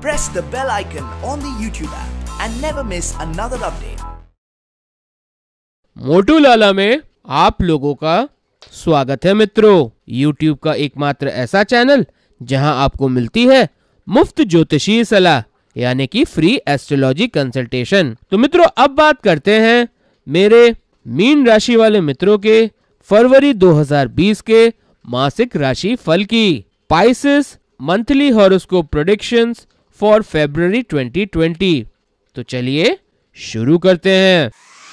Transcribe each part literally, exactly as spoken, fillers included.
press the bell icon on the YouTube app and never miss another update. मोटू लाला में आप लोगों का स्वागत है मित्रों। YouTube का एकमात्र ऐसा चैनल जहां आपको मिलती है मुफ्त ज्योतिषीय सलाह यानी कि फ्री एस्ट्रोलॉजी कंसल्टेशन। तो मित्रों अब बात करते हैं मेरे मीन राशि वाले मित्रों के फरवरी दो हज़ार बीस के मासिक राशि फल की। Pisces monthly horoscope predictions for February twenty twenty. तो चलिए शुरू करते हैं।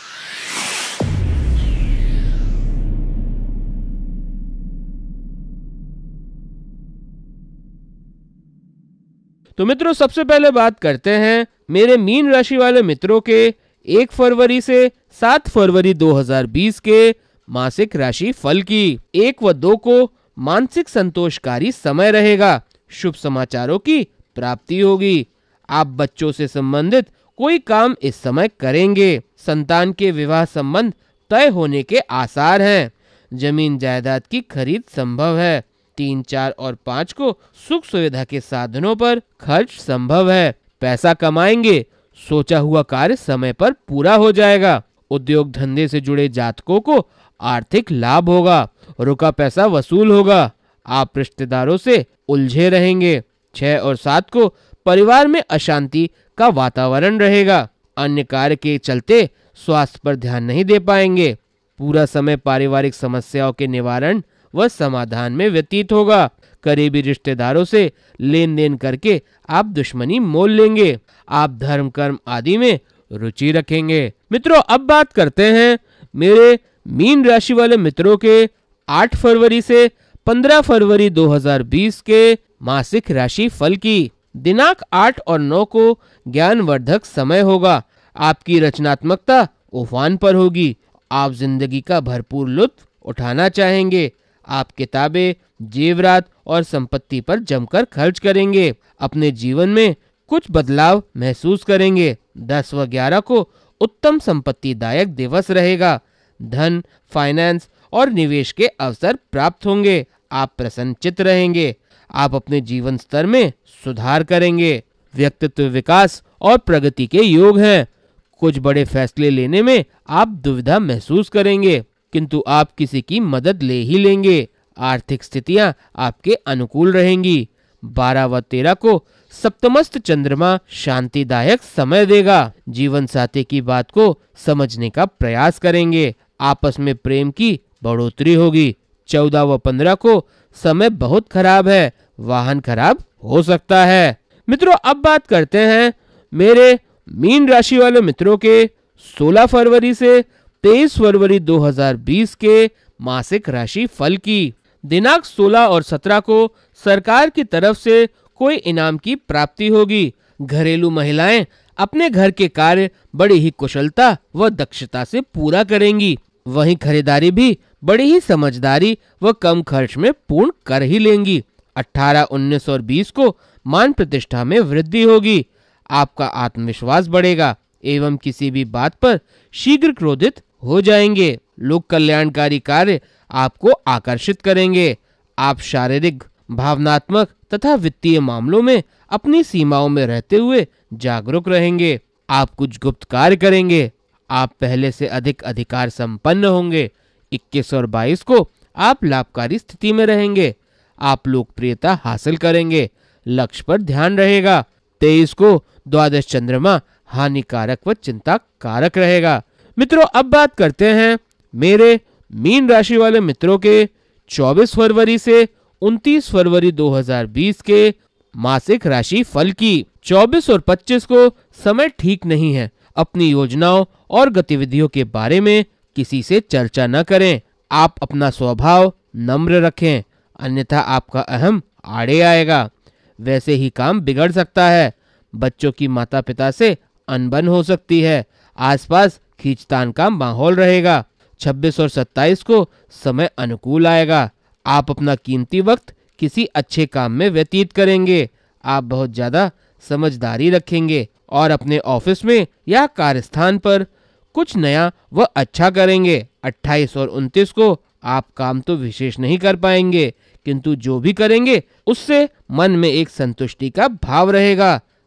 तो मित्रों सबसे पहले बात करते हैं मेरे मीन राशि वाले मित्रों के एक फरवरी से सात फरवरी दो हज़ार बीस के मासिक राशि फल की। एक व दो को मानसिक संतोषकारी समय रहेगा। शुभ समाचारों की प्राप्ति होगी। आप बच्चों से संबंधित कोई काम इस समय करेंगे। संतान के विवाह संबंध तय होने के आसार हैं। जमीन जायदाद की खरीद संभव है। तीन चार और पाँच को सुख सुविधा के साधनों पर खर्च संभव है। पैसा कमाएंगे। सोचा हुआ कार्य समय पर पूरा हो जाएगा। उद्योग धंधे से जुड़े जातकों को आर्थिक लाभ होगा। रुका पैसा वसूल होगा। आप रिश्तेदारों से उलझे रहेंगे। छह और सात को परिवार में अशांति का वातावरण रहेगा। अन्य कार्य के चलते स्वास्थ्य पर ध्यान नहीं दे पाएंगे। पूरा समय पारिवारिक समस्याओं के निवारण व समाधान में व्यतीत होगा। करीबी रिश्तेदारों से लेन देन करके आप दुश्मनी मोल लेंगे। आप धर्म कर्म आदि में रुचि रखेंगे। मित्रों अब बात करते हैं मेरे मीन राशि वाले मित्रों के आठ फरवरी से पंद्रह फरवरी दो हज़ार बीस के मासिक राशि फल की। दिनांक आठ और नौ को ज्ञानवर्धक समय होगा। आपकी रचनात्मकता उफान पर होगी। आप जिंदगी का भरपूर लुत्फ उठाना चाहेंगे। आप किताबें, जेवरात और संपत्ति पर जमकर खर्च करेंगे। अपने जीवन में कुछ बदलाव महसूस करेंगे। दस व ग्यारह को उत्तम संपत्तिदायक दिवस रहेगा। धन, फाइनेंस और निवेश के अवसर प्राप्त होंगे। आप प्रसन्नचित्त रहेंगे। आप अपने जीवन स्तर में सुधार करेंगे। व्यक्तित्व विकास और प्रगति के योग हैं। कुछ बड़े फैसले लेने में आप दुविधा महसूस करेंगे, किंतु आप किसी की मदद ले ही लेंगे। आर्थिक स्थितियां आपके अनुकूल रहेंगी। बारह व तेरह को सप्तमस्त चंद्रमा शांतिदायक समय देगा। जीवन साथी की बात को समझने का प्रयास करेंगे। आपस में प्रेम की बढ़ोतरी होगी। चौदह व पंद्रह को समय बहुत खराब है। वाहन खराब हो सकता है। मित्रों अब बात करते हैं मेरे मीन राशि वाले मित्रों के सोलह फरवरी से तेईस फरवरी दो हज़ार बीस के मासिक राशि फल की। दिनांक सोलह और सत्रह को सरकार की तरफ से कोई इनाम की प्राप्ति होगी। घरेलू महिलाएं अपने घर के कार्य बड़ी ही कुशलता व दक्षता से पूरा करेंगी। वहीं खरीदारी भी बड़ी ही समझदारी व कम खर्च में पूर्ण कर ही लेंगी। अठारह, उन्नीस और बीस को मान प्रतिष्ठा में वृद्धि होगी। आपका आत्मविश्वास बढ़ेगा एवं किसी भी बात पर शीघ्र क्रोधित हो जाएंगे। लोक कल्याणकारी कार्य आपको आकर्षित करेंगे। आप शारीरिक, भावनात्मक तथा वित्तीय मामलों में अपनी सीमाओं में रहते हुए जागरूक रहेंगे। आप कुछ गुप्त कार्य करेंगे। आप पहले से अधिक अधिकार संपन्न होंगे। इक्कीस और बाईस को आप लाभकारी स्थिति में रहेंगे। आप लोकप्रियता हासिल करेंगे। लक्ष्य पर ध्यान रहेगा। तेईस को द्वादश चंद्रमा हानिकारक व चिंता कारक रहेगा। मित्रों अब बात करते हैं मेरे मीन राशि वाले मित्रों के चौबीस फरवरी से उनतीस फरवरी दो हज़ार बीस के मासिक राशि फल की। चौबीस और पच्चीस को समय ठीक नहीं है। अपनी योजनाओं और गतिविधियों के बारे में किसी से चर्चा न करें। आप अपना स्वभाव नम्र रखें, अन्यथा आपका अहम आड़े आएगा। वैसे ही काम बिगड़ सकता है। बच्चों की माता पिता से अनबन हो सकती है। आसपास खींचतान का माहौल रहेगा। छब्बीस और सत्ताईस को समय अनुकूल आएगा। आप अपना कीमती वक्त किसी अच्छे काम में व्यतीत करेंगे। आप बहुत ज्यादा समझदारी रखेंगे और अपने ऑफिस में या कार्यस्थान पर कुछ नया व अच्छा करेंगे। अट्ठाईस और उनतीस को आप काम तो विशेष नहीं कर पाएंगे, किंतु जो भी करेंगे उससे मन में एक संतुष्टि का भाव रहेगा।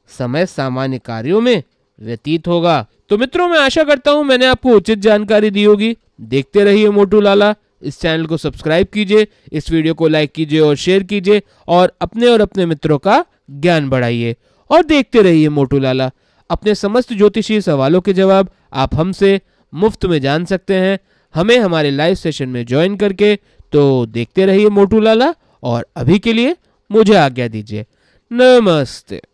समय सामान्य कार्यों में व्यतीत होगा। तो मित्रों, मैं आशा करता हूं मैंने आपको उचित जानकारी दी होगी। देखते रहिए मोटू लाला। इस चैनल को सब्सक्राइब कीजिए, इस वीडियो को लाइक कीजिए और शेयर कीजिए और अपने और अपने मित्रों का ज्ञान बढ़ाइए। और देखते रहिए मोटू लाला। अपने समस्त ज्योतिषीय सवालों के जवाब आप हमसे मुफ्त में जान सकते हैं, हमें हमारे लाइव सेशन में ज्वाइन करके। तो देखते रहिए मोटू लाला और अभी के लिए मुझे आज्ञा दीजिए। नमस्ते।